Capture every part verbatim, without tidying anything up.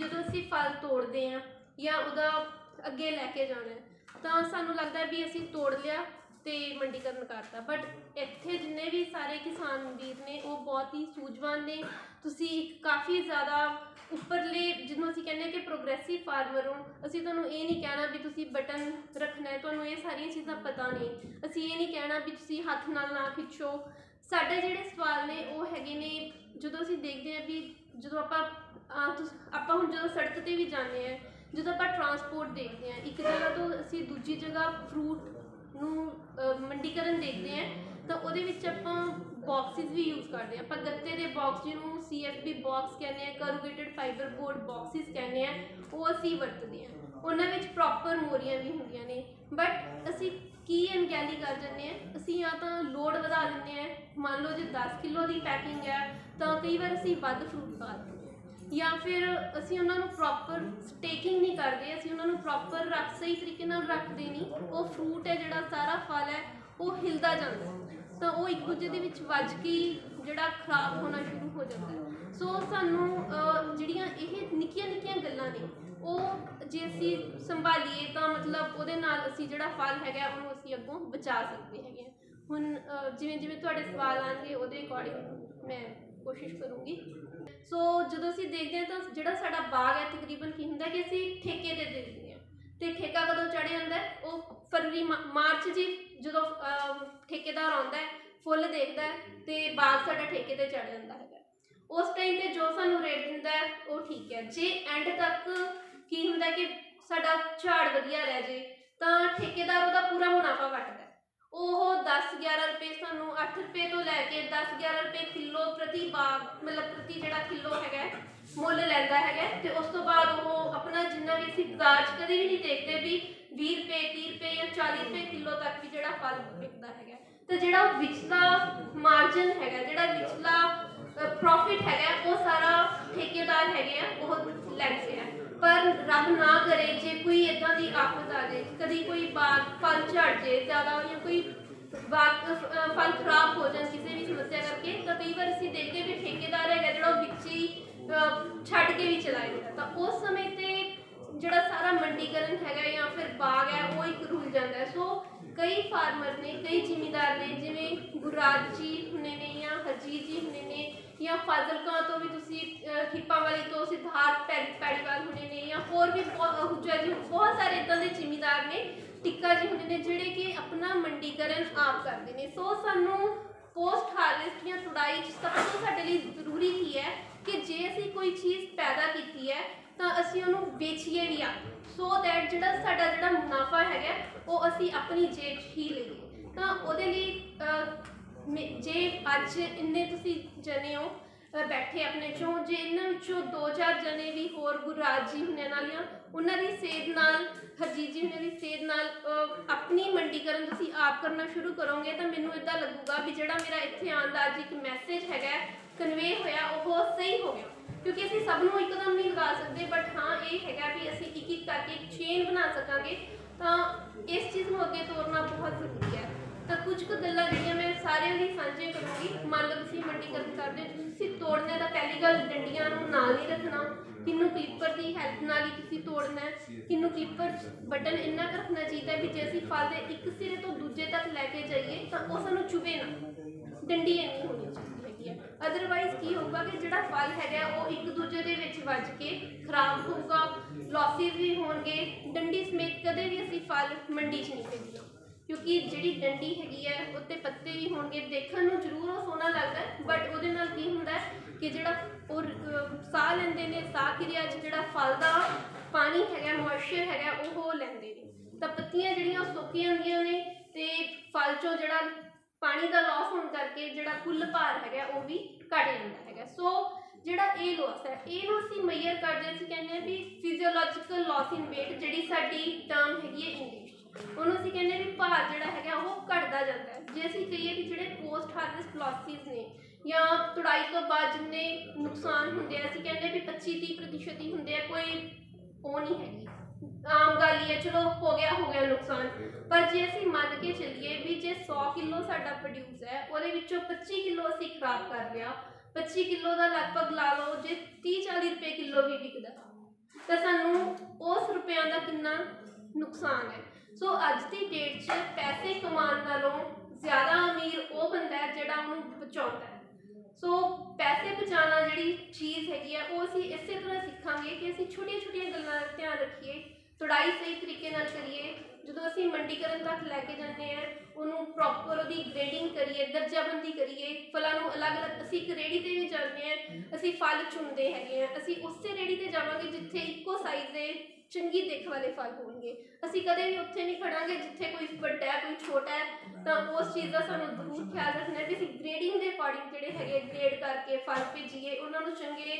ਜਦੋਂ ਅਸੀਂ ਫਲ ਤੋੜਦੇ ਹਾਂ ਜਾਂ ਉਹਦਾ ਅੱਗੇ ਲੈ ਕੇ ਜਾਣਾ ਤਾਂ ਸਾਨੂੰ ਲੱਗਦਾ ਵੀ ਅਸੀਂ ਤੋੜ ਲਿਆ ਤੇ ਮੰਡੀਕਰਨ ਕਰਤਾ, ਬਟ ਇੱਥੇ ਜਿੰਨੇ ਵੀ ਸਾਰੇ ਕਿਸਾਨ ਵੀਰ ਨੇ ਉਹ ਬਹੁਤ ਹੀ ਸੂਝਵਾਨ ਨੇ। ਤੁਸੀਂ ਇੱਕ ਕਾफ़ी ज़्यादा ਉੱਪਰਲੇ ਜਿਹਨੂੰ ਅਸੀਂ ਕਹਿੰਦੇ ਕਿ ਪ੍ਰੋਗਰੈਸਿਵ ਫਾਰਮਰ ਹੋ। ਅਸੀਂ ਤੁਹਾਨੂੰ ਇਹ ਨਹੀਂ ਕਹਿਣਾ ਵੀ ਤੁਸੀਂ ਬਟਨ ਰੱਖਣਾ ਹੈ, ਤੁਹਾਨੂੰ ਇਹ ਸਾਰੀਆਂ ਚੀਜ਼ਾਂ ਪਤਾ ਨੇ। ਅਸੀਂ ਇਹ ਨਹੀਂ ਕਹਿਣਾ ਵੀ ਤੁਸੀਂ ਹੱਥ ਨਾਲ ਨਾ ਖਿੱਚੋ। ਸਾਡੇ ਜਿਹੜੇ ਸਵਾਲ ਨੇ ਉਹ ਹੈਗੇ ਨੇ, ਜਦੋਂ ਅਸੀਂ ਦੇਖਦੇ ਹਾਂ ਵੀ ਜਦੋਂ ਆਪਾਂ ਆਪਾਂ ਹੁਣ ਜਦੋਂ ਸੜਕ 'ਤੇ ਵੀ ਜਾਂਦੇ ਹਾਂ, ਜਦੋਂ ਆਪਾਂ ਟਰਾਂਸਪੋਰਟ ਦੇਖਦੇ ਹਾਂ, ਇੱਕ ਜਗ੍ਹਾ ਤੋਂ ਅਸੀਂ ਦੂਜੀ ਜਗ੍ਹਾ ਫਰੂਟ ਨੂੰ ਮੰਡੀਕਰਨ ਦੇਖਦੇ ਹਾਂ ਤਾਂ ਉਹਦੇ ਵਿੱਚ ਆਪਾਂ ਬਾਕਸਿਸ ਵੀ ਯੂਜ਼ ਕਰਦੇ ਹਾਂ। ਆਪਾਂ ਗੱਤੇ ਦੇ ਬਾਕਸ ਜਿਹਨੂੰ ਸੀ ਐਫ ਬੀ ਬਾਕਸ ਕਹਿੰਦੇ ਹਾਂ, ਕਰੂਗੇਟਡ ਫਾਈਬਰ ਬੋਰਡ ਬਾਕਸਿਸ ਕਹਿੰਦੇ ਹਾਂ, ਉਹ ਅਸੀਂ ਵਰਤਦੇ ਹਾਂ। ਉਹਨਾਂ ਵਿੱਚ ਪ੍ਰੋਪਰ ਮੋਰੀਆਂ ਵੀ ਹੁੰਦੀਆਂ ਨੇ, ਬਟ ਅਸੀਂ ਕੀ ਅਣਗਹਿਲੀ ਕਰ ਜਾਂਦੇ ਹਾਂ, ਅਸੀਂ ਜਾਂ ਤਾਂ ਲੋਡ ਵਧਾ ਦਿੰਦੇ ਹਾਂ। ਮੰਨ ਲਓ ਜੇ ਦਸ ਕਿਲੋ ਦੀ ਪੈਕਿੰਗ ਹੈ ਤਾਂ ਕਈ ਵਾਰ ਅਸੀਂ ਵੱਧ ਫਰੂਟ ਪਾ ਦਿੰਦੇ ਹਾਂ, ਜਾਂ ਫਿਰ ਅਸੀਂ ਉਹਨਾਂ ਨੂੰ ਪ੍ਰੋਪਰ ਸਟੇਕਿੰਗ ਨਹੀਂ ਕਰਦੇ, ਅਸੀਂ ਉਹਨਾਂ ਨੂੰ ਪ੍ਰੋਪਰ ਰੱਖ ਸਹੀ ਤਰੀਕੇ ਨਾਲ ਰੱਖਦੇ ਨਹੀਂ। ਉਹ ਫਰੂਟ ਹੈ ਜਿਹੜਾ ਸਾਰਾ ਫਲ ਹੈ ਉਹ ਹਿਲਦਾ ਜਾਂਦਾ ਤਾਂ ਉਹ ਇੱਕ ਦੂਜੇ ਦੇ ਵਿੱਚ ਵੱਜ ਕੇ ਜਿਹੜਾ ਖਰਾਬ ਹੋਣਾ ਸ਼ੁਰੂ ਹੋ ਜਾਂਦਾ। ਸੋ ਸਾਨੂੰ ਜਿਹੜੀਆਂ ਇਹ ਨਿੱਕੀਆਂ ਨਿੱਕੀਆਂ ਗੱਲਾਂ ਨੇ ਉਹ ਜੇ ਅਸੀਂ ਸੰਭਾਲੀਏ ਤਾਂ ਮਤਲਬ ਉਹਦੇ ਨਾਲ ਅਸੀਂ ਜਿਹੜਾ ਫਲ ਹੈਗਾ ਉਹਨੂੰ ਅਸੀਂ ਅੱਗੋਂ ਬਚਾ ਸਕਦੇ ਹੈਗੇ। ਹੁਣ ਜਿਵੇਂ ਜਿਵੇਂ ਤੁਹਾਡੇ ਸਵਾਲ ਆਉਣਗੇ ਉਹਦੇ ਅਕੋਰਡਿੰਗ ਮੈਂ ਕੋਸ਼ਿਸ਼ ਕਰੂੰਗੀ। ਸੋ ਜਦੋਂ ਅਸੀਂ ਦੇਖਦੇ ਹਾਂ ਤਾਂ ਜਿਹੜਾ ਸਾਡਾ ਬਾਗ ਹੈ ਤਕਰੀਬਨ ਕੀ ਹੁੰਦਾ ਕਿ ਅਸੀਂ ਠੇਕੇ 'ਤੇ ਦੇ ਦਿੰਦੇ ਹਾਂ, ਅਤੇ ਠੇਕਾ ਕਦੋਂ ਚੜ੍ਹ ਜਾਂਦਾ ਉਹ ਫਰਵਰੀ ਮਾਰਚ ਜੀ, ਜਦੋਂ ਠੇਕੇਦਾਰ ਆਉਂਦਾ ਫੁੱਲ ਦੇਖਦਾ ਅਤੇ ਬਾਗ ਸਾਡਾ ਠੇਕੇ 'ਤੇ ਚੜ੍ਹ ਜਾਂਦਾ ਹੈਗਾ। ਉਸ ਟਾਈਮ 'ਤੇ ਜੋ ਸਾਨੂੰ ਰੇਟ ਦਿੰਦਾ ਉਹ ਠੀਕ ਹੈ। ਜੇ ਐਂਡ ਤੱਕ ਕੀ ਹੁੰਦਾ ਕਿ ਸਾਡਾ ਝਾੜ ਵਧੀਆ ਰਹਿ ਜੇ ਤਾਂ ਠੇਕੇਦਾਰ ਉਹਦਾ ਪੂਰਾ ਮੁਨਾਫਾ ਵੱਟਦਾ। ਉਹ ਦਸ ਗਿਆਰਾਂ ਰੁਪਏ ਸਾਨੂੰ ਅੱਠ ਰੁਪਏ ਤੋਂ ਲੈ ਕੇ ਦਸ ਗਿਆਰਾਂ ਰੁਪਏ ਕਿਲੋ ਪ੍ਰਤੀ ਬਾਗ ਮਤਲਬ ਪ੍ਰਤੀ ਜਿਹੜਾ ਕਿਲੋ ਹੈਗਾ ਮੁੱਲ ਲੈਂਦਾ ਹੈਗਾ। ਅਤੇ ਉਸ ਤੋਂ ਬਾਅਦ ਉਹ ਆਪਣਾ ਜਿੰਨਾ ਵੀ ਅਸੀਂ ਬਾਜ਼ਾਰ 'ਚ ਕਦੇ ਵੀ ਨਹੀਂ ਦੇਖਦੇ ਵੀ ਵੀਹ ਰੁਪਏ ਤੀਹ ਰੁਪਏ ਜਾਂ ਚਾਲੀ ਰੁਪਏ ਕਿਲੋ ਤੱਕ ਵੀ ਜਿਹੜਾ ਫਲ ਵਿਕਦਾ ਹੈਗਾ। ਅਤੇ ਜਿਹੜਾ ਵਿਚਲਾ ਮਾਰਜਨ ਹੈਗਾ, ਜਿਹੜਾ ਵਿਚਲਾ ਪ੍ਰੋਫਿਟ ਹੈਗਾ ਉਹ ਸਾਰਾ ਠੇਕੇਦਾਰ ਹੈਗੇ ਆ ਉਹ ਲੈਂਦੇ ਆ। ਪਰ ਰੱਬ ਨਾ ਕਰੇ ਜੇ ਕੋਈ ਇੱਦਾਂ ਦੀ ਆਫਤ ਆ ਜਾਏ, ਕਦੀ ਕੋਈ ਬਾਗ ਫਲ ਝੜ ਜੇ ਜ਼ਿਆਦਾ ਜਾਂ ਕੋਈ ਬਾਗ ਫਲ ਖਰਾਬ ਹੋ ਜਾਣ ਕਿਸੇ ਵੀ ਸਮੱਸਿਆ ਕਰਕੇ, ਤਾਂ ਕਈ ਵਾਰ ਅਸੀਂ ਦੇਖਦੇ ਵੀ ਠੇਕੇਦਾਰ ਹੈਗਾ ਜਿਹੜਾ ਉਹ ਵਿੱਚ ਹੀ ਛੱਡ ਕੇ ਵੀ ਚਲਾ ਜਾਂਦਾ। ਤਾਂ ਉਸ ਸਮੇਂ 'ਤੇ ਜਿਹੜਾ ਸਾਰਾ ਮੰਡੀਕਰਨ ਹੈਗਾ ਜਾਂ ਫਿਰ ਬਾਗ ਹੈ ਉਹ ਇੱਕ ਰੁਲ ਜਾਂਦਾ। ਸੋ ਕਈ ਫਾਰਮਰ ਨੇ, ਕਈ ਜ਼ਿਮੀਂਦਾਰ ਨੇ, ਜਿਵੇਂ ਗੁਰਰਾਜ ਜੀ ਹੁਣੇ ਨੇ ਜਾਂ ਹਰਜੀਤ ਜੀ ਹੁਣੇ ਨੇ, ਜਾਂ ਫਾਜ਼ਿਲਕਾ ਤੋਂ ਵੀ ਤੁਸੀਂ ਖਿੱਪਾ ਵਾਲੀ ਤੋਂ ਸਿਧਾਰਥ ਪੈੜੀਵਾਲ ਹੁਣੇ ਨੇ, ਜਾਂ ਹੋਰ ਵੀ ਹੁਜਾ ਜੀ, ਬਹੁਤ ਸਾਰੇ ਇੱਦਾਂ ਦੇ ਜ਼ਿਮੀਂਦਾਰ ਨੇ, ਟਿੱਕਾ ਜੀ ਹੁਣੇ ਨੇ ਜਿਹੜੇ ਕਿ ਆਪਣਾ ਮੰਡੀਕਰਨ ਆਪ ਕਰਦੇ ਨੇ। ਸੋ ਸਾਨੂੰ ਪੋਸਟ ਹਾਰਵੈਸਟ ਜਾਂ ਤੁੜਾਈ 'ਚ ਸਭ ਤੋਂ ਸਾਡੇ ਲਈ ਜ਼ਰੂਰੀ ਕੀ ਹੈ ਕਿ ਜੇ ਅਸੀਂ ਕੋਈ ਚੀਜ਼ ਪੈਦਾ ਕੀਤੀ ਹੈ ਤਾਂ ਅਸੀਂ ਉਹਨੂੰ ਵੇਚੀਏ ਵੀ ਆ, ਸੋ ਦੈਟ ਜਿਹੜਾ ਸਾਡਾ ਜਿਹੜਾ ਮੁਨਾਫਾ ਹੈਗਾ ਉਹ ਅਸੀਂ ਆਪਣੀ ਜੇਬ 'ਚ ਹੀ ਲਈਏ। ਤਾਂ ਉਹਦੇ ਲਈ ਜੇ ਅੱਜ ਇੰਨੇ ਤੁਸੀਂ ਜਣੇ ਹੋ ਬੈਠੇ ਆਪਣੇ 'ਚੋਂ, ਜੇ ਇਹਨਾਂ ਵਿੱਚੋਂ ਦੋ ਚਾਰ ਜਣੇ ਵੀ ਹੋਰ ਗੁਰਰਾਜ ਜੀ ਹੁਣਿਆਂ ਨਾਲ ਜਾਂ ਉਹਨਾਂ ਦੀ ਸੇਧ ਨਾਲ, ਹਰਜੀਤ ਜੀ ਹੁਣਿਆਂ ਦੀ ਸੇਧ ਨਾਲ ਆਪਣੀ ਮੰਡੀਕਰਨ ਤੁਸੀਂ ਆਪ ਕਰਨਾ ਸ਼ੁਰੂ ਕਰੋਗੇ ਤਾਂ ਮੈਨੂੰ ਇੱਦਾਂ ਲੱਗੂਗਾ ਵੀ ਜਿਹੜਾ ਮੇਰਾ ਇੱਥੇ ਆਉਣ ਦਾ ਅੱਜ ਇੱਕ ਮੈਸੇਜ ਹੈਗਾ ਕਨਵੇ ਹੋਇਆ ਉਹ ਸਹੀ ਹੋ ਗਿਆ। ਕਿਉਂਕਿ ਅਸੀਂ ਸਭ ਨੂੰ ਇੱਕਦਮ ਨਹੀਂ ਲਗਾ ਸਕਦੇ, ਬਟ ਹਾਂ ਇਹ ਹੈਗਾ ਵੀ ਅਸੀਂ ਇੱਕ ਇੱਕ ਕਰਕੇ ਇੱਕ ਚੇਨ ਬਣਾ ਸਕਾਂਗੇ। ਤਾਂ ਇਸ ਚੀਜ਼ ਨੂੰ ਅੱਗੇ ਤੋਰਨਾ ਬਹੁਤ ਜ਼ਰੂਰੀ ਹੈ। ਤਾਂ ਕੁਝ ਕੁ ਗੱਲਾਂ ਜਿਹੜੀਆਂ ਮੈਂ ਸਾਰਿਆਂ ਲਈ ਸਾਂਝੇ ਕਰੂੰਗੀ। ਮੰਨ ਲਓ ਤੁਸੀਂ ਮੰਡੀਕਰਨ ਕਰਦੇ ਹੋ, ਤੁਸੀਂ ਤੋੜਨਾ ਤਾਂ ਪਹਿਲੀ ਗੱਲ ਡੰਡੀਆਂ ਨੂੰ ਨਾਲ ਨਹੀਂ ਰੱਖਣਾ, ਕਿੰਨੂੰ ਕਲੀਪਰ ਦੀ ਹੈਲਪ ਨਾਲ ਹੀ ਤੁਸੀਂ ਤੋੜਨਾ। ਕਿੰਨੂੰ ਕਲੀਪਰ ਬਟਨ ਇੰਨਾ ਕੁ ਰੱਖਣਾ ਚਾਹੀਦਾ ਵੀ ਜੇ ਅਸੀਂ ਫਲ ਦੇ ਇੱਕ ਸਿਰੇ ਤੋਂ ਦੂਜੇ ਤੱਕ ਲੈ ਕੇ ਜਾਈਏ ਤਾਂ ਉਹ ਸਾਨੂੰ ਚੁਭੇ ਨਾ, ਡੰਡੀ ਇੰਨੀ ਹੋਣੀ ਚਾਹੀਦੀ ਹੈਗੀ ਹੈ। ਅਦਰਵਾਈਜ਼ ਕੀ ਹੋਊਗਾ ਕਿ ਜਿਹੜਾ ਫਲ ਹੈਗਾ ਉਹ ਇੱਕ ਦੂਜੇ ਦੇ ਵਿੱਚ ਵੱਜ ਕੇ ਖਰਾਬ ਹੋਊਗਾ, ਲੌਸਿਸ ਵੀ ਹੋਣਗੇ। ਡੰਡੀ ਸਮੇਤ ਕਦੇ ਵੀ ਅਸੀਂ ਫਲ ਮੰਡੀ 'ਚ ਨਹੀਂ ਭੇਜਣਾ, ਕਿਉਂਕਿ ਜਿਹੜੀ ਡੰਡੀ ਹੈਗੀ ਹੈ ਉੱਤੇ ਪੱਤੇ ਵੀ ਹੋਣਗੇ, ਦੇਖਣ ਨੂੰ ਜ਼ਰੂਰ ਉਹ ਸੋਹਣਾ ਲੱਗਦਾ, ਬਟ ਉਹਦੇ ਨਾਲ ਕੀ ਹੁੰਦਾ ਕਿ ਜਿਹੜਾ ਉਹ ਸਾਹ ਲੈਂਦੇ ਨੇ, ਸਾਹ ਕਿਰਿਆ 'ਚ ਜਿਹੜਾ ਫਲ ਦਾ ਪਾਣੀ ਹੈਗਾ, ਮੋਇਸਚਰ ਹੈਗਾ ਉਹ ਲੈਂਦੇ ਨੇ। ਤਾਂ ਪੱਤੀਆਂ ਜਿਹੜੀਆਂ ਉਹ ਸੁੱਕੀਆਂ ਹੁੰਦੀਆਂ ਨੇ ਅਤੇ ਫਲ 'ਚੋਂ ਜਿਹੜਾ ਪਾਣੀ ਦਾ ਲੋਸ ਹੋਣ ਕਰਕੇ ਜਿਹੜਾ ਕੁੱਲ ਭਾਰ ਹੈਗਾ ਉਹ ਵੀ ਘੱਟ ਜਾਂਦਾ ਹੈਗਾ। ਸੋ ਜਿਹੜਾ ਇਹ ਲੋਸ ਹੈ ਇਹਨੂੰ ਅਸੀਂ ਮੇਜਰ ਕਰਦੇ, ਅਸੀਂ ਕਹਿੰਦੇ ਹਾਂ ਵੀ ਫਿਜ਼ੀਓਲੋਜੀਕਲ ਲੋਸ ਇਨ ਵੇਟ, ਜਿਹੜੀ ਸਾਡੀ ਟਰਮ ਹੈਗੀ ਹੈ ਇੰਗਲਿਸ਼, ਉਹਨੂੰ ਅਸੀਂ ਕਹਿੰਦੇ ਵੀ ਭਾਰ ਜਿਹੜਾ ਹੈਗਾ ਉਹ ਘਟਦਾ ਜਾਂਦਾ ਹੈ। ਜੇ ਅਸੀਂ ਕਹੀਏ ਕਿ ਜਿਹੜੇ ਪੋਸਟ ਹਾਰਵੈਸਟ ਲੋਸਿਸ ਨੇ ਜਾਂ ਤੁੜਾਈ ਤੋਂ ਬਾਅਦ ਜਿੰਨੇ ਨੁਕਸਾਨ ਹੁੰਦੇ ਆ, ਅਸੀਂ ਕਹਿੰਦੇ ਵੀ ਪੱਚੀ ਤੀਹ ਪ੍ਰਤੀਸ਼ਤ ਹੀ ਹੁੰਦੇ ਆ, ਕੋਈ ਉਹ ਨਹੀਂ ਹੈਗੀ, ਆਮ ਗੱਲ ਹੀ ਹੈ, ਚਲੋ ਹੋ ਗਿਆ ਹੋ ਗਿਆ ਨੁਕਸਾਨ। ਪਰ ਜੇ ਅਸੀਂ ਮੰਨ ਕੇ ਚੱਲੀਏ ਵੀ ਜੇ ਸੌ ਕਿਲੋ ਸਾਡਾ ਪ੍ਰੋਡਿਊਸ ਹੈ ਉਹਦੇ ਵਿੱਚੋਂ ਪੱਚੀ ਕਿਲੋ ਅਸੀਂ ਖਰਾਬ ਕਰ ਲਿਆ, ਪੱਚੀ ਕਿਲੋ ਦਾ ਲਗਭਗ ਲਾ ਲਓ ਜੇ ਤੀਹ ਚਾਲੀ ਰੁਪਏ ਕਿਲੋ ਵੀ ਵਿਕਦਾ ਦਾ ਕਿੰਨਾ ਨੁਕਸਾਨ ਹੈ। ਸੋ ਅੱਜ ਦੀ ਡੇਟ 'ਚ ਪੈਸੇ ਕਮਾਉਣ ਨਾਲੋਂ ਜ਼ਿਆਦਾ ਅਮੀਰ ਉਹ ਬੰਦਾ ਹੈ ਜਿਹੜਾ ਉਹਨੂੰ ਬਚਾਉਂਦਾ ਹੈ। ਸੋ ਪੈਸੇ ਬਚਾਉਣਾ ਜਿਹੜੀ ਚੀਜ਼ ਹੈਗੀ ਆ ਉਹ ਅਸੀਂ ਇਸੇ ਤਰ੍ਹਾਂ ਸਿੱਖਾਂਗੇ ਕਿ ਅਸੀਂ ਛੋਟੀਆਂ ਛੋਟੀਆਂ ਗੱਲਾਂ ਦਾ ਧਿਆਨ ਰੱਖੀਏ, ਤੁੜਾਈ ਸਹੀ ਤਰੀਕੇ ਨਾਲ ਕਰੀਏ। ਜਦੋਂ ਅਸੀਂ ਮੰਡੀਕਰਨ ਤੱਕ ਲੈ ਕੇ ਜਾਂਦੇ ਹਾਂ ਉਹਨੂੰ ਪ੍ਰੋਪਰ ਉਹਦੀ ਗ੍ਰੇਡਿੰਗ ਕਰੀਏ, ਦਰਜਾਬੰਦੀ ਕਰੀਏ, ਫਲਾਂ ਨੂੰ ਅਲੱਗ-ਅਲੱਗ। ਅਸੀਂ ਇੱਕ ਰੇਹੜੀ 'ਤੇ ਵੀ ਜਾਂਦੇ ਹਾਂ, ਅਸੀਂ ਫਲ ਚੁਣਦੇ ਹੈਗੇ ਹਾਂ, ਅਸੀਂ ਉਸੇ ਰੇਹੜੀ 'ਤੇ ਜਾਵਾਂਗੇ ਜਿੱਥੇ ਇੱਕੋ ਸਾਈਜ਼ ਦੇ ਚੰਗੀ ਦਿੱਖ ਵਾਲੇ ਫਲ ਹੋਣਗੇ। ਅਸੀਂ ਕਦੇ ਵੀ ਉੱਥੇ ਨਹੀਂ ਖੜਾਂਗੇ ਜਿੱਥੇ ਕੋਈ ਵੱਡਾ ਹੈ ਕੋਈ ਛੋਟਾ ਹੈ। ਤਾਂ ਉਸ ਚੀਜ਼ ਦਾ ਸਾਨੂੰ ਜ਼ਰੂਰ ਖਿਆਲ ਰੱਖਣਾ ਹੈ ਕਿ ਅਸੀਂ ਗ੍ਰੇਡਿੰਗ ਦੇ ਅਕੋਰਡਿੰਗ ਜਿਹੜੇ ਹੈਗੇ ਗ੍ਰੇਡ ਕਰਕੇ ਫਲ ਭੇਜੀਏ, ਉਹਨਾਂ ਨੂੰ ਚੰਗੇ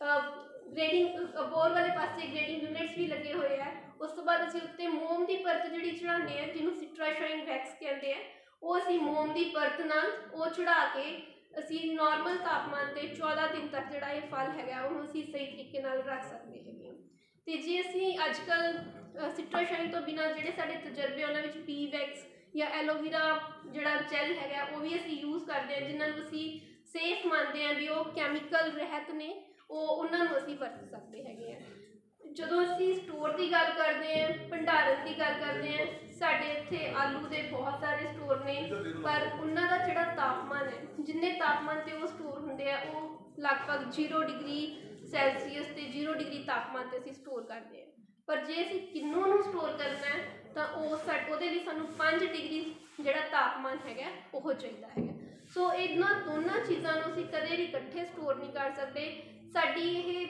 ਗ੍ਰੇਡਿੰਗ ਬੋਰ ਵਾਲੇ ਪਾਸੇ ਗ੍ਰੇਡਿੰਗ ਯੂਨਿਟਸ ਵੀ ਲੱਗੇ ਹੋਏ ਆ। ਉਸ ਤੋਂ ਬਾਅਦ ਅਸੀਂ ਉੱਤੇ ਮੋਮ ਦੀ ਪਰਤ ਜਿਹੜੀ ਚੜਾਉਂਦੇ ਹਾਂ ਜਿਹਨੂੰ ਸਿਟਰਾਸ਼ਾਈਨ ਵੈਕਸ ਕਹਿੰਦੇ ਆ, ਉਹ ਅਸੀਂ ਮੋਮ ਦੀ ਪਰਤ ਨਾਲ ਉਹ ਚੜਾ ਕੇ ਅਸੀਂ ਨਾਰਮਲ ਤਾਪਮਾਨ 'ਤੇ ਚੌਦਾਂ ਦਿਨ ਤੱਕ ਜਿਹੜਾ ਇਹ ਫਲ ਹੈਗਾ ਉਹਨੂੰ ਅਸੀਂ ਸਹੀ ਤਰੀਕੇ ਨਾਲ ਰੱਖ ਸਕਦੇ ਹੈਗੇ ਹਾਂ। ਅਤੇ ਜੇ ਅਸੀਂ ਅੱਜ ਕੱਲ੍ਹ ਸਿਟਰਾਸ਼ਾਈਨ ਤੋਂ ਬਿਨਾਂ ਜਿਹੜੇ ਸਾਡੇ ਤਜਰਬੇ ਉਹਨਾਂ ਵਿੱਚ ਪੀ ਵੈਕਸ ਜਾਂ ਐਲੋਵੀਰਾ ਜਿਹੜਾ ਜੈਲ ਹੈਗਾ ਉਹ ਵੀ ਅਸੀਂ ਯੂਜ਼ ਕਰਦੇ ਹਾਂ, ਜਿਨ੍ਹਾਂ ਨੂੰ ਅਸੀਂ ਸੇਫ ਮੰਨਦੇ ਹਾਂ ਵੀ ਉਹ ਕੈਮੀਕਲ ਰਹਿਤ ਨੇ, ਉਹ ਉਹਨਾਂ ਨੂੰ ਅਸੀਂ ਵਰਤ ਸਕਦੇ ਹੈਗੇ ਹਾਂ। ਜਦੋਂ ਅਸੀਂ ਸਟੋਰ ਦੀ ਗੱਲ ਕਰਦੇ ਹਾਂ, ਭੰਡਾਰਨ ਦੀ ਗੱਲ ਕਰਦੇ ਹਾਂ, ਸਾਡੇ ਇੱਥੇ ਆਲੂ ਦੇ ਬਹੁਤ ਸਾਰੇ ਸਟੋਰ ਨੇ, ਪਰ ਉਹਨਾਂ ਦਾ ਜਿਹੜਾ ਤਾਪਮਾਨ ਹੈ, ਜਿੰਨੇ ਤਾਪਮਾਨ 'ਤੇ ਉਹ ਸਟੋਰ ਹੁੰਦੇ ਆ ਉਹ ਲਗਭਗ ਜ਼ੀਰੋ ਡਿਗਰੀ ਸੈਲਸੀਅਸ ਅਤੇ ਜ਼ੀਰੋ ਡਿਗਰੀ ਤਾਪਮਾਨ 'ਤੇ ਅਸੀਂ ਸਟੋਰ ਕਰਦੇ ਹਾਂ। ਪਰ ਜੇ ਅਸੀਂ ਕਿੰਨੂ ਨੂੰ ਸਟੋਰ ਕਰਨਾ ਹੈ ਤਾਂ ਉਹ ਸਾ ਉਹਦੇ ਲਈ ਸਾਨੂੰ ਪੰਜ ਡਿਗਰੀ ਜਿਹੜਾ ਤਾਪਮਾਨ ਹੈਗਾ ਉਹ ਚਾਹੀਦਾ ਹੈਗਾ। ਸੋ ਇਹਨਾਂ ਦੋਨਾਂ ਚੀਜ਼ਾਂ ਨੂੰ ਅਸੀਂ ਕਦੇ ਵੀ ਇਕੱਠੇ ਸਟੋਰ ਨਹੀਂ ਕਰ ਸਕਦੇ। ਸਾਡੀ ਇਹ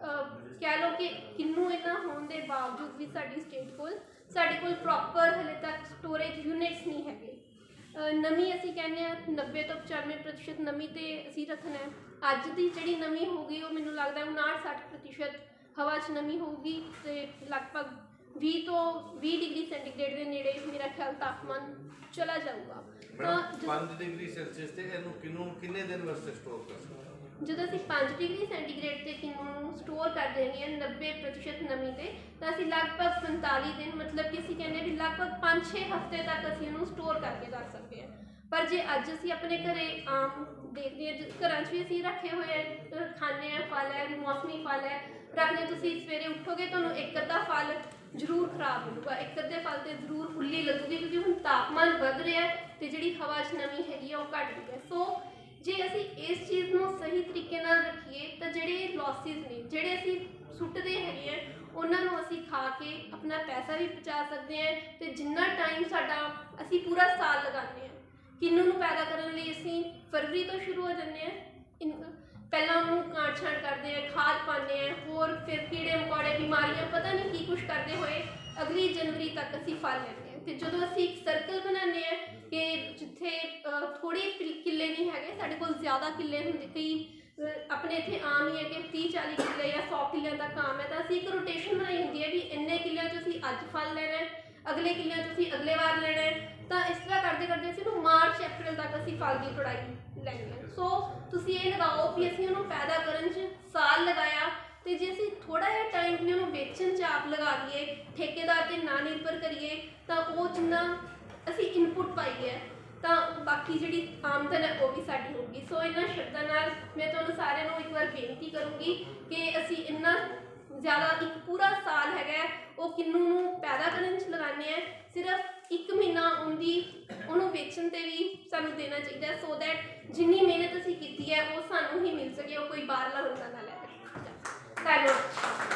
ਕਹਿ ਲਓ ਕਿ ਕਿੰਨੂ ਇਹਨਾਂ ਹੋਣ ਦੇ ਬਾਵਜੂਦ ਵੀ ਸਾਡੀ ਸਟੇਟ ਕੋਲ ਸਾਡੇ ਕੋਲ ਪ੍ਰੋਪਰ ਹਲੇ ਤੱਕ ਸਟੋਰੇਜ ਯੂਨਿਟਸ ਨਹੀਂ ਹੈਗੇ। ਨਮੀ ਅਸੀਂ ਕਹਿੰਦੇ ਹਾਂ ਨੱਬੇ ਤੋਂ ਪਚਾਨਵੇਂ ਪ੍ਰਤੀਸ਼ਤ ਨਮੀ 'ਤੇ ਅਸੀਂ ਰੱਖਣਾ ਹੈ। ਅੱਜ ਦੀ ਜਿਹੜੀ ਨਮੀ ਹੋਊਗੀ ਉਹ ਮੈਨੂੰ ਲੱਗਦਾ ਉਨਾਹਠ ਸੱਠ ਪ੍ਰਤੀਸ਼ਤ ਹਵਾ 'ਚ ਨਮੀ ਹੋਊਗੀ ਅਤੇ ਲਗਭਗ ਵੀਹ ਤੋਂ ਵੀਹ ਡਿਗਰੀ ਸੈਂਟੀਗ੍ਰੇਡ ਦੇ ਨੇੜੇ ਮੇਰਾ ਖਿਆਲ ਤਾਪਮਾਨ ਚਲਾ ਜਾਊਗਾ। ਤਾਂ ਪੰਜ ਡਿਗਰੀ ਸੈਲਸੀਅਸ 'ਤੇ ਇਹਨੂੰ ਕਿੰਨੂ ਕਿੰਨੇ ਦਿਨ ਵਾਸਤੇ ਸਟੋਰ ਕਰ ਸਕਦੇ? ਜਦੋਂ ਅਸੀਂ ਪੰਜ ਡਿਗਰੀ ਸੈਂਟੀਗ੍ਰੇਡ 'ਤੇ ਕਿੰਨੂ ਨੂੰ ਸਟੋਰ ਕਰ ਦੇਣੀ ਹੈ ਨੱਬੇ ਪ੍ਰਤੀਸ਼ਤ ਨਮੀ 'ਤੇ, ਤਾਂ ਅਸੀਂ ਲਗਭਗ ਪੰਤਾਲੀ ਦਿਨ ਮਤਲਬ ਕਿ ਅਸੀਂ ਕਹਿੰਦੇ ਹਾਂ ਵੀ ਲਗਭਗ ਪੰਜ ਛੇ ਹਫ਼ਤੇ ਤੱਕ ਅਸੀਂ ਉਹਨੂੰ ਸਟੋਰ ਕਰਕੇ ਰੱਖ ਸਕਦੇ ਹਾਂ। ਪਰ ਜੇ ਅੱਜ ਅਸੀਂ ਆਪਣੇ ਘਰੇ ਆਮ ਦੇਖਦੇ ਹਾਂ, ਘਰਾਂ 'ਚ ਵੀ ਅਸੀਂ ਰੱਖੇ ਹੋਏ ਹੈ, ਖਾਂਦੇ ਹਾਂ ਫਲ ਹੈ, ਮੌਸਮੀ ਫਲ ਹੈ, ਰੱਖਦੇ ਤੁਸੀਂ ਸਵੇਰੇ ਉੱਠੋਗੇ ਤੁਹਾਨੂੰ ਇੱਕ ਅੱਧਾ ਫਲ ਜ਼ਰੂਰ ਖਰਾਬ ਹੋਊਗਾ, ਇੱਕ ਅੱਧੇ ਫਲ 'ਤੇ ਜ਼ਰੂਰ ਉੱਲੀ ਲੱਗੂਗੀ ਕਿਉਂਕਿ ਹੁਣ ਤਾਪਮਾਨ ਵੱਧ ਰਿਹਾ ਅਤੇ ਜਿਹੜੀ ਹਵਾ 'ਚ ਨਮੀ ਹੈਗੀ ਆ ਉਹ ਘੱਟ ਰਹੀ ਹੈ। ਸੋ ਜੇ ਅਸੀਂ ਇਸ ਚੀਜ਼ ਨੂੰ ਸਹੀ ਤਰੀਕੇ ਨਾਲ ਰੱਖੀਏ ਤਾਂ ਜਿਹੜੇ ਲੌਸਿਸ ਨੇ ਜਿਹੜੇ ਅਸੀਂ ਸੁੱਟਦੇ ਹੈਗੇ ਆ ਉਹਨਾਂ ਨੂੰ ਅਸੀਂ ਖਾ ਕੇ ਆਪਣਾ ਪੈਸਾ ਵੀ ਬਚਾ ਸਕਦੇ ਹਾਂ। ਅਤੇ ਜਿੰਨਾ ਟਾਈਮ ਸਾਡਾ ਅਸੀਂ ਪੂਰਾ ਸਾਲ ਲਗਾਉਂਦੇ ਹਾਂ ਕਿੰਨੂ ਨੂੰ ਪੈਦਾ ਕਰਨ ਲਈ, ਅਸੀਂ ਫਰਵਰੀ ਤੋਂ ਸ਼ੁਰੂ ਹੋ ਜਾਂਦੇ ਹਾਂ, ਪਹਿਲਾਂ ਉਹਨੂੰ ਕਾਂਟ ਛਾਂਟ ਕਰਦੇ ਹਾਂ, ਖਾਦ ਪਾਉਂਦੇ ਹਾਂ, ਹੋਰ ਫਿਰ ਕੀੜੇ ਮਕੌੜੇ ਬਿਮਾਰੀਆਂ ਪਤਾ ਨਹੀਂ ਕੀ ਕੁਛ ਕਰਦੇ ਹੋਏ ਅਗਲੀ ਜਨਵਰੀ ਤੱਕ ਅਸੀਂ ਫਲ ਲੈਂਦੇ ਹਾਂ। ਅਤੇ ਜਦੋਂ ਅਸੀਂ ਇੱਕ ਸਰਕਲ ਬਣਾਉਂਦੇ ਹਾਂ ਕਿ ਜਿੱਥੇ ਥੋੜ੍ਹੇ ਕਿੱਲੇ ਨਹੀਂ ਹੈਗੇ, ਸਾਡੇ ਕੋਲ ਜ਼ਿਆਦਾ ਕਿੱਲੇ ਹੁੰਦੇ, ਕਈ ਆਪਣੇ ਇੱਥੇ ਆਮ ਹੀ ਹੈ ਕਿ ਤੀਹ ਚਾਲੀ ਕਿੱਲੇ ਜਾਂ ਸੌ ਕਿੱਲਿਆਂ ਦਾ ਕੰਮ ਹੈ, ਤਾਂ ਅਸੀਂ ਇੱਕ ਰੋਟੇਸ਼ਨ ਬਣਾਈ ਹੁੰਦੀ ਹੈ ਵੀ ਇੰਨੇ ਕਿੱਲਿਆਂ 'ਚ ਅਸੀਂ ਅੱਜ ਫਲ ਲੈਣਾ ਹੈ, ਅਗਲੇ ਕਿੱਲਿਆਂ 'ਚ ਅਸੀਂ ਅਗਲੇ ਵਾਰ ਲੈਣਾ ਹੈ। ਤਾਂ ਇਸ ਤਰ੍ਹਾਂ ਕਰਦੇ ਕਰਦੇ ਅਸੀਂ ਉਹਨੂੰ ਮਾਰਚ ਅਪ੍ਰੈਲ ਤੱਕ ਅਸੀਂ ਫਲ ਦੀ ਤੁੜਾਈ ਲੈਣੀ ਹੈ। ਸੋ ਤੁਸੀਂ ਇਹ ਲਗਾਓ ਵੀ ਅਸੀਂ ਉਹਨੂੰ ਪੈਦਾ ਕਰਨ 'ਚ ਸਾਲ ਲਗਾਇਆ, ਅਤੇ ਜੇ ਅਸੀਂ ਥੋੜ੍ਹਾ ਜਿਹਾ ਟਾਈਮ ਵੀ ਉਹਨੂੰ ਵੇਚਣ 'ਚ ਆਪ ਲਗਾ ਦਈਏ, ਠੇਕੇਦਾਰ 'ਤੇ ਨਾ ਨਿਰਭਰ ਕਰੀਏ, ਤਾਂ ਉਹ ਜਿੰਨਾ ਅਸੀਂ ਇਨਪੁਟ ਪਾਈ ਹੈ ਤਾਂ ਬਾਕੀ ਜਿਹੜੀ ਆਮਦਨ ਹੈ ਉਹ ਵੀ ਸਾਡੀ ਹੋਊਗੀ। ਸੋ ਇਹਨਾਂ ਸ਼ਬਦਾਂ ਨਾਲ ਮੈਂ ਤੁਹਾਨੂੰ ਸਾਰਿਆਂ ਨੂੰ ਇੱਕ ਵਾਰ ਬੇਨਤੀ ਕਰੂੰਗੀ ਕਿ ਅਸੀਂ ਇੰਨਾ ਜ਼ਿਆਦਾ ਇੱਕ ਪੂਰਾ ਸਾਲ ਹੈਗਾ ਉਹ ਕਿੰਨੂ ਨੂੰ ਪੈਦਾ ਕਰਨ 'ਚ ਲਗਾਉਂਦੇ ਹਾਂ, ਸਿਰਫ ਇੱਕ ਮਹੀਨਾ ਉਹਦੀ ਉਹਨੂੰ ਵੇਚਣ 'ਤੇ ਵੀ ਸਾਨੂੰ ਦੇਣਾ ਚਾਹੀਦਾ, ਸੋ ਦੈਟ ਜਿੰਨੀ ਮਿਹਨਤ ਅਸੀਂ ਕੀਤੀ ਹੈ ਉਹ ਸਾਨੂੰ ਹੀ ਮਿਲ ਸਕੇ, ਉਹ ਕੋਈ ਬਾਹਰਲਾ ਬੰਦਾ ਨਾ ਲੈ ਸਕੇ। ਧੰਨਵਾਦ।